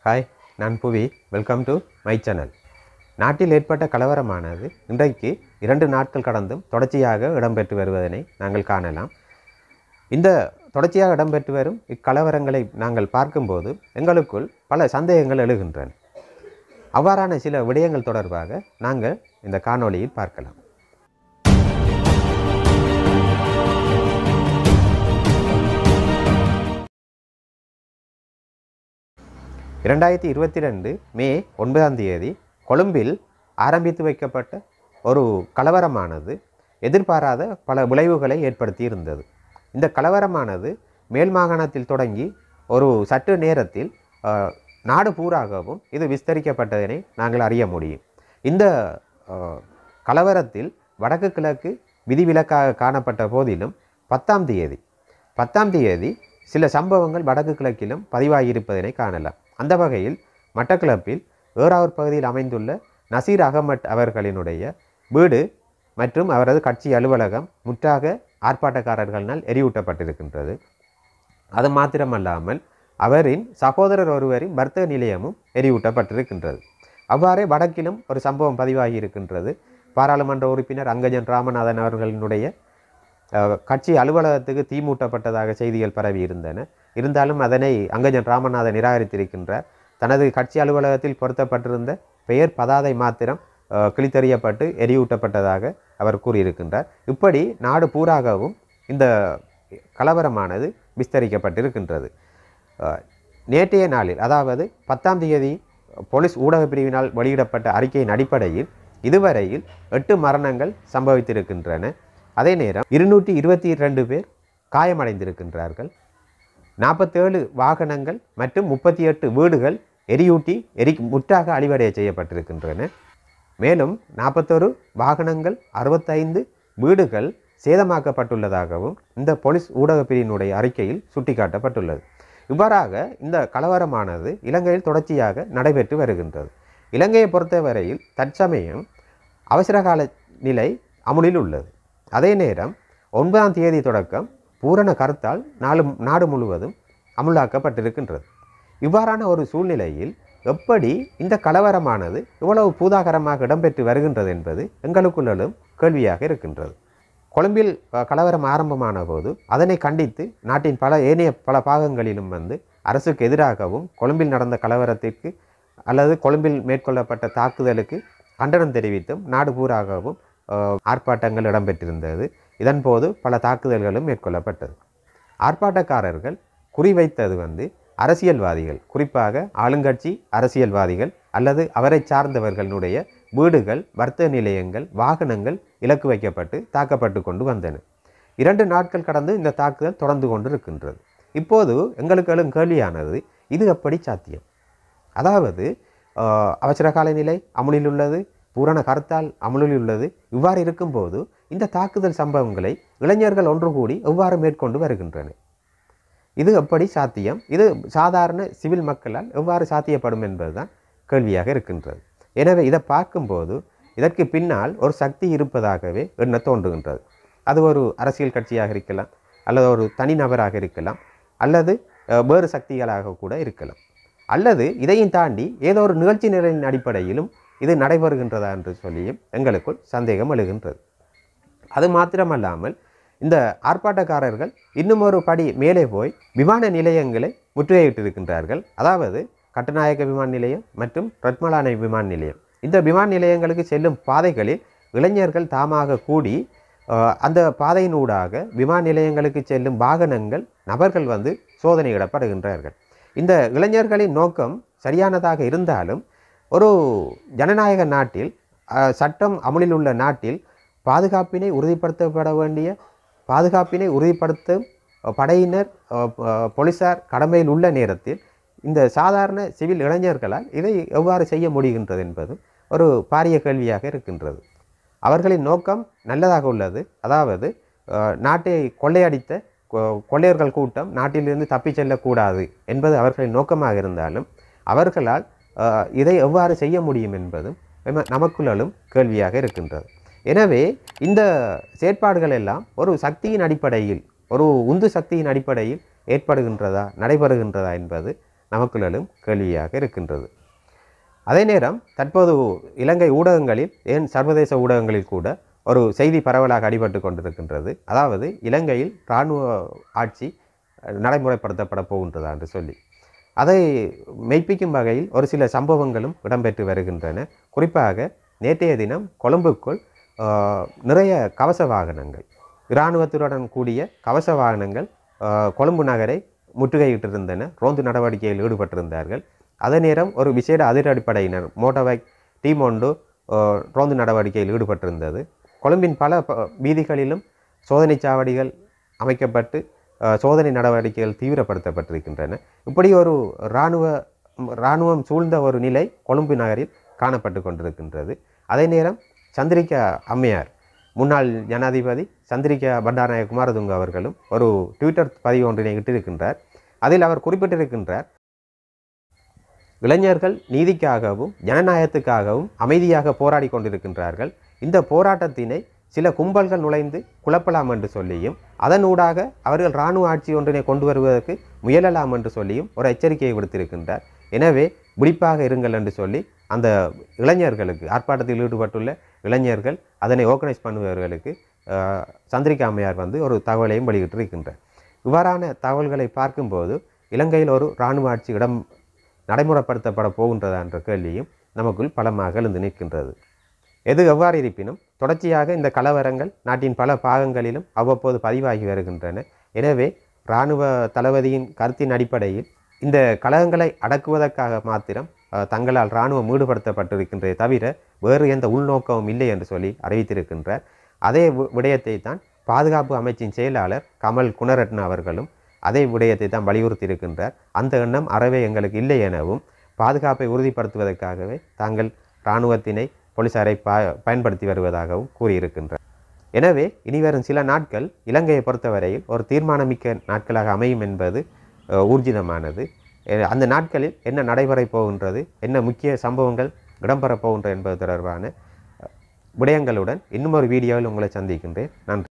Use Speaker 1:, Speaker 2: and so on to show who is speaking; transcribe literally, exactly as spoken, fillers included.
Speaker 1: Hi, நான் Bhuvi. Welcome to my channel. நாட்டில் ஏற்பட்ட கலவரமானது இன்றைக்கு இரண்டு நாட்கள் கடந்தும் தொடர்ச்சியாக இடம்பெற்று வருவதனை நாங்கள் காணலாம். இந்த தொடர்ச்சியாக இடம்பெற்று வரும் இக்கலவரங்களை நாங்கள் பார்க்கும்போது எங்களுக்குள் பல சந்தேகங்கள் எழுகின்றன. அவ்வாறான சில விடயங்கள் தொடர்பாக நாங்கள் இந்த காணொளியில் பார்க்கலாம். இரண்டாயிரத்தி இருபத்தி ரெண்டு மே ஒன்பதாம் தேதி கொழும்பில் ஆரம்பித்து வைக்கப்பட்ட ஒரு கலவரமானது எதிர்பாராத பல விளைவுகளை ஏற்படுத்தி இருந்தது. இந்த கலவரமானது மேல் மாகாணத்தில் தொடங்கி ஒரு சற்று நேரத்தில் நாடு பூராகவும் இது விஸ்தரிக்கப்பட்டதனை நாங்கள் அறிய முடியும். இந்த கலவரத்தில் வடக்கு கிழக்கு விதிவிலக்காக காணப்பட்ட போதிலும் பத்தாம் தேதி பத்தாம் தேதி சில சம்பவங்கள் வடக்கு கிழக்கிலும் பதிவாகியிருப்பதனை காணலாம். அந்த வகையில் மட்டக்களப்பில் ஏறாவூர் பகுதியில் அமைந்துள்ள நசீர் அகமட் அவர்களினுடைய வீடு மற்றும் அவரது கட்சி அலுவலகம் முற்றாக ஆர்ப்பாட்டக்காரர்களினால் எரியூட்டப்பட்டிருக்கின்றது. அது மாத்திரமல்லாமல் அவரின் சகோதரர் ஒருவரின் வர்த்தக நிலையமும் எரியூட்டப்பட்டிருக்கின்றது. அவ்வாறே வடக்கிலும் ஒரு சம்பவம் பதிவாகி இருக்கின்றது. பாராளுமன்ற உறுப்பினர் அங்கஜன் ராமநாதன் அவர்களினுடைய கட்சி அலுவலகத்துக்கு தீ மூட்டப்பட்டதாக செய்திகள் பரவி இருந்தன. இருந்தாலும் அதனை அங்கஜன் ராமநாதன் நிராகரித்திருக்கின்றார். தனது கட்சி அலுவலகத்தில் பொருத்தப்பட்டிருந்த பெயர் பதாதை மாத்திரம் கிழித்தறியப்பட்டு எரியூட்டப்பட்டதாக அவர் கூறியிருக்கின்றார். இப்படி நாடு பூராகவும் இந்த கலவரமானது விஸ்தரிக்கப்பட்டிருக்கின்றது. நேற்றைய நாளில், அதாவது பத்தாம் தேதி போலீஸ் ஊடக பிரிவினால் வெளியிடப்பட்ட அறிக்கையின் அடிப்படையில் இதுவரையில் எட்டு மரணங்கள் சம்பவித்திருக்கின்றன. அதே நேரம் இருநூற்றி இருபத்தி இரண்டு பேர் காயமடைந்திருக்கின்றார்கள். நாற்பத்தேழு வாகனங்கள் மற்றும் முப்பத்தி எட்டு வீடுகள் எரியூட்டி எரி முற்றாக அழிவடைய செய்யப்பட்டிருக்கின்றன. மேலும் நாற்பத்தொரு வாகனங்கள் அறுபத்தைந்து வீடுகள் சேதமாக்கப்பட்டுள்ளதாகவும் இந்த போலீஸ் ஊடக பிரிவினுடைய அறிக்கையில் சுட்டிக்காட்டப்பட்டுள்ளது. இவ்வாறாக இந்த கலவரமானது இலங்கையில் தொடர்ச்சியாக நடைபெற்று வருகின்றது. இலங்கையை பொறுத்தவரையில் தற்சமயம் அவசரகால நிலை அமுலில் உள்ளது. அதே நேரம் ஒன்பதாம் தேதி தொடக்கம் பூரண கருத்தால் நாலு நாடு முழுவதும் அமுலாக்கப்பட்டிருக்கின்றது. இவ்வாறான ஒரு சூழ்நிலையில் எப்படி இந்த கலவரமானது இவ்வளவு பூதாகரமாக இடம்பெற்று வருகின்றது என்பது எங்களுக்குள்ளும் கேள்வியாக இருக்கின்றது. கொழும்பில் கலவரம் ஆரம்பமான போது அதனை கண்டித்து நாட்டின் பல ஏனைய பல பாகங்களிலும் வந்து அரசுக்கு எதிராகவும் கொழும்பில் நடந்த கலவரத்திற்கு அல்லது கொழும்பில் மேற்கொள்ளப்பட்ட தாக்குதலுக்கு கண்டனம் தெரிவித்தும் நாடு பூராகவும் ஆர்ப்பாட்டங்கள் இடம்பெற்றிருந்தது. இதன்போது பல தாக்குதல்களும் மேற்கொள்ளப்பட்டது. ஆர்ப்பாட்டக்காரர்கள் குறிவைத்தது வந்து அரசியல்வாதிகள், குறிப்பாக ஆளுங்கட்சி அரசியல்வாதிகள் அல்லது அவரை சார்ந்தவர்களுடைய வீடுகள், வர்த்தக நிலையங்கள், வாகனங்கள் இலக்கு வைக்கப்பட்டு தாக்கப்பட்டு கொண்டு வந்தன. இரண்டு நாட்கள் கடந்து இந்த தாக்குதல் தொடர்ந்து கொண்டு இருக்கின்றது. இப்போது எங்களுக்கு எழும் கேள்வியானது, இது எப்படி சாத்தியம்? அதாவது அவசரகால நிலை அமுலில் உள்ளது, பூரண கருத்தால் அமுலில் உள்ளது. இவ்வாறு இருக்கும்போது இந்த தாக்குதல் சம்பவங்களை இளைஞர்கள் ஒன்று கூடி எவ்வாறு மேற்கொண்டு வருகின்றன? இது எப்படி சாத்தியம்? இது சாதாரண சிவில் மக்களால் எவ்வாறு சாத்தியப்படும் என்பதுதான் கேள்வியாக இருக்கின்றது. எனவே இதை பார்க்கும்போது இதற்கு பின்னால் ஒரு சக்தி இருப்பதாகவே எண்ண தோன்றுகின்றது. அது ஒரு அரசியல் கட்சியாக இருக்கலாம், அல்லது ஒரு தனிநபராக இருக்கலாம், அல்லது வேறு சக்திகளாக கூட இருக்கலாம், அல்லது இதையும் தாண்டி ஏதோ ஒரு நிகழ்ச்சி நிலையின் அடிப்படையிலும் இது நடைபெறுகின்றதா என்று சொல்லியும் எங்களுக்குள் சந்தேகம் எழுகின்றது. அது மாத்திரமல்லாமல் இந்த ஆர்ப்பாட்டக்காரர்கள் இன்னும் ஒரு படி மேலே போய் விமான நிலையங்களை முற்றுகையிட்டிருக்கின்றார்கள். அதாவது கட்டுநாயக்க விமான நிலையம் மற்றும் ரத்மலானை விமான நிலையம், இந்த விமான நிலையங்களுக்கு செல்லும் பாதைகளில் இளைஞர்கள் தாமாக கூடி அந்த பாதையினூடாக விமான நிலையங்களுக்கு செல்லும் வாகனங்கள், நபர்கள் வந்து சோதனையிடப்படுகின்றார்கள். இந்த இளைஞர்களின் நோக்கம் சரியானதாக இருந்தாலும் ஒரு ஜனநாயக நாட்டில், சட்டம் அமுலில் உள்ள நாட்டில் பாதுகாப்பினை உறுதிப்படுத்தப்பட வேண்டிய பாதுகாப்பினை உறுதிப்படுத்தும் படையினர், போலீசார் கடமையில் உள்ள நேரத்தில் இந்த சாதாரண சிவில் இளைஞர்களால் இதை எவ்வாறு செய்ய முடிகின்றது என்பது ஒரு பாரிய கேள்வியாக இருக்கின்றது. அவர்களின் நோக்கம் நல்லதாக உள்ளது. அதாவது நாட்டை கொள்ளையடித்த கொள்ளையர்கள் கூட்டம் நாட்டிலிருந்து தப்பி செல்லக்கூடாது என்பது அவர்களின் நோக்கமாக இருந்தாலும் அவர்களால் இதை எவ்வாறு செய்ய முடியும் என்பதும் நமக்குள்ளும் கேள்வியாக இருக்கின்றது. எனவே இந்த செயற்பாடுகள் எல்லாம் ஒரு சக்தியின் அடிப்படையில், ஒரு உந்து சக்தியின் அடிப்படையில் ஏற்படுகின்றதா, நடைபெறுகின்றதா என்பது நமக்குள்ளும் கேள்வியாக இருக்கின்றது. அதே நேரம் தற்போது இலங்கை ஊடகங்களில் ஏன் சர்வதேச ஊடகங்களில் கூட ஒரு செய்தி பரவலாக அடிபட்டு கொண்டிருக்கின்றது. அதாவது இலங்கையில் இராணுவ ஆட்சி நடைமுறைப்படுத்தப்பட போகின்றதா என்று சொல்லி அதை மெய்ப்பிக்கும் வகையில் ஒரு சில சம்பவங்களும் இடம்பெற்று வருகின்றன. குறிப்பாக நேற்றைய தினம் கொழும்புக்குள் நிறைய கவச வாகனங்கள், இராணுவத்துடன் கூடிய கவச வாகனங்கள் கொழும்பு நகரை முற்றுகையிட்டிருந்தன. ரோந்து நடவடிக்கையில் ஈடுபட்டிருந்தார்கள். அதே நேரம் ஒரு விசேட அதிரடிப்படையினர் மோட்டோபைக் டீம் ஒன்று ரோந்து நடவடிக்கையில் ஈடுபட்டிருந்தது. கொழும்பின் பல வீதிகளிலும் சோதனை சாவடிகள் அமைக்கப்பட்டு சோதனை நடவடிக்கைகள் தீவிரப்படுத்தப்பட்டிருக்கின்றன. இப்படி ஒரு இராணுவ இராணுவம் சூழ்ந்த ஒரு நிலை கொழும்பு நகரில் காணப்பட்டு கொண்டிருக்கின்றது. அதே நேரம் சந்திரிகா அம்மையார், முன்னாள் ஜனாதிபதி சந்திரிகா பண்டாரநாயக்க குமாரதுங்க அவர்களும் ஒரு ட்விட்டர் பதிவு ஒன்றினை இட்டிருக்கின்றார். அதில் அவர் குறிப்பிட்டிருக்கின்றார், இளைஞர்கள் நீதிக்காகவும் ஜனநாயகத்துக்காகவும் அமைதியாக போராடி கொண்டிருக்கின்றார்கள். இந்த போராட்டத்தினை சில கும்பல்கள் நுழைந்து குழப்பலாம் என்று சொல்லியும் அதனூடாக அவர்கள் இராணுவ ஆட்சி ஒன்றினை கொண்டு வருவதற்கு முயலலாம் என்று சொல்லியும் ஒரு எச்சரிக்கையை விடுத்திருக்கின்றார். எனவே விழிப்பாக இருங்கள் என்று சொல்லி அந்த இளைஞர்களுக்கு, ஆர்ப்பாட்டத்தில் ஈடுபட்டுள்ள இளைஞர்கள், அதனை ஆர்கனைஸ் பண்ணுபவர்களுக்கு சந்திரிகா அம்மையார் வந்து ஒரு தகவலையும் வெளியிட்டிருக்கின்றார். இவ்வாறான தகவல்களை பார்க்கும்போது இலங்கையில் ஒரு இராணுவ ஆட்சி இடம் நடைமுறைப்படுத்தப்பட போகின்றதா என்ற கேள்வியும் நமக்குள் பலமாக எழுந்து நிற்கின்றது. எது எவ்வாறு இருப்பினும் தொடர்ச்சியாக இந்த கலவரங்கள் நாட்டின் பல பாகங்களிலும் அவ்வப்போது பதிவாகி வருகின்றன. எனவே இராணுவ தளபதியின் கருத்தின் அடிப்படையில் இந்த கலகங்களை அடக்குவதற்காக மாத்திரம் தங்களால் இராணுவம் ஈடுபடுத்தப்பட்டிருக்கின்றதை தவிர வேறு எந்த உள்நோக்கமும் இல்லை என்று சொல்லி அறிவித்திருக்கின்றார். அதே விடயத்தை தான் பாதுகாப்பு அமைச்சின் செயலாளர் கமல் குணரட்ன அவர்களும் அதே விடயத்தை தான் வலியுறுத்தி இருக்கின்றார். அந்த எண்ணம் அறவே எங்களுக்கு இல்லை எனவும் பாதுகாப்பை உறுதிப்படுத்துவதற்காகவே தாங்கள் இராணுவத்தினை போலீசாரை ப பயன்படுத்தி வருவதாகவும் கூறியிருக்கின்றார். எனவே இனிவரும் சில நாட்கள் இலங்கையை பொறுத்தவரையில் ஒரு தீர்மானமிக்க நாட்களாக அமையும் என்பது ஊர்ஜிதமானது. அந்த நாட்களில் என்ன நடைபெறப் போகின்றது, என்ன முக்கிய சம்பவங்கள் இடம்பெறப் போகின்றது என்பது தொடர்பான விடயங்களுடன் இன்னும் ஒரு வீடியோவில் உங்களை சந்திக்கின்றேன். நன்றி.